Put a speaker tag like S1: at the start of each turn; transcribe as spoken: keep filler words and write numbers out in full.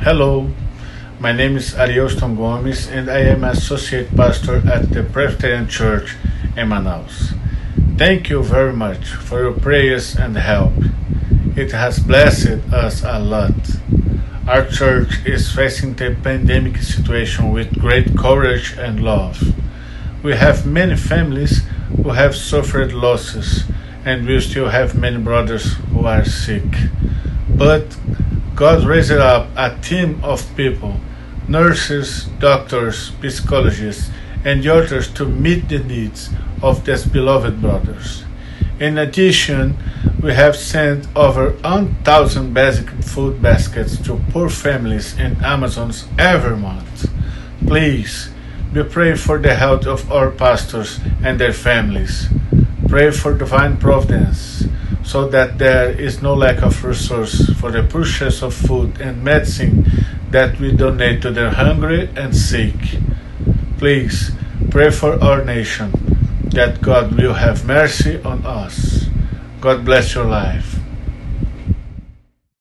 S1: Hello, my name is Arioston Gomes and I am Associate Pastor at the Presbyterian Church in Manaus. Thank you very much for your prayers and help. It has blessed us a lot. Our church is facing the pandemic situation with great courage and love. We have many families who have suffered losses, and we still have many brothers who are sick. But God raised up a team of people, nurses, doctors, psychologists, and others to meet the needs of these beloved brothers. In addition, we have sent over one thousand basic food baskets to poor families in Amazons every month. Please, be praying for the health of our pastors and their families. Pray for divine providence, so that there is no lack of resource for the purchase of food and medicine that we donate to the hungry and sick. Please, pray for our nation, that God will have mercy on us. God bless your life.